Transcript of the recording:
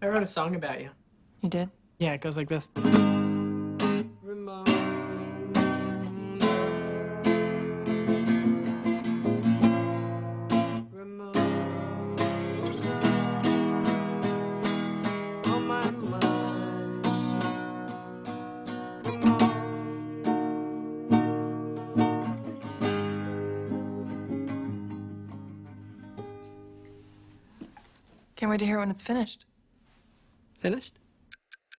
I wrote a song about you. You did? Yeah, it goes like this. Can't wait to hear it when it's finished. Finished?